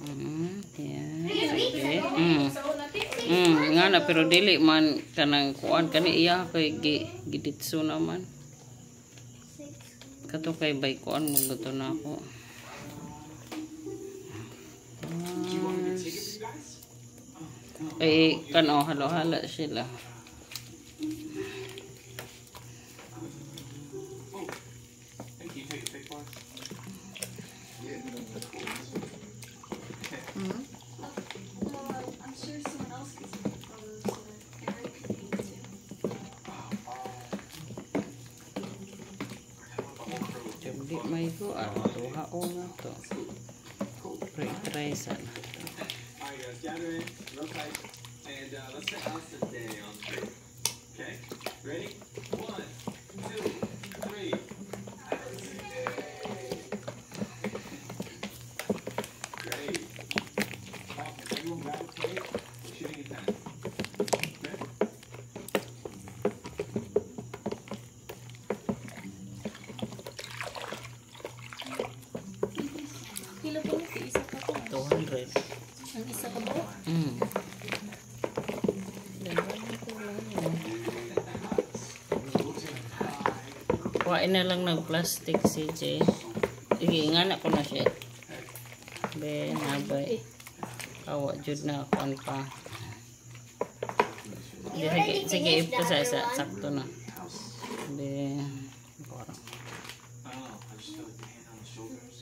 Yan. Sige. Nga na pero dili man kanang kuan kani iya kay giditso naman. Kato kay bay kuan mo luto na ako. Ay kano halo-halo sila. Jadi may ko tuha o nga to. Try sana. Alright guys, gather in real tight and let's say Austin Day on 3. Okay? Ready? 1, 2, 3. Great. Everyone grab a plate. We're shooting at 10. Okay? Kilo po nito, isa pa po. 200. Ang isa ka ba? Kuhain na lang ng plastic si Jay. Sige, ingana ko na siya. Ben, nabay. Kawa, jud na kuan pa. Sige, ipasa sa sakto na. Ben.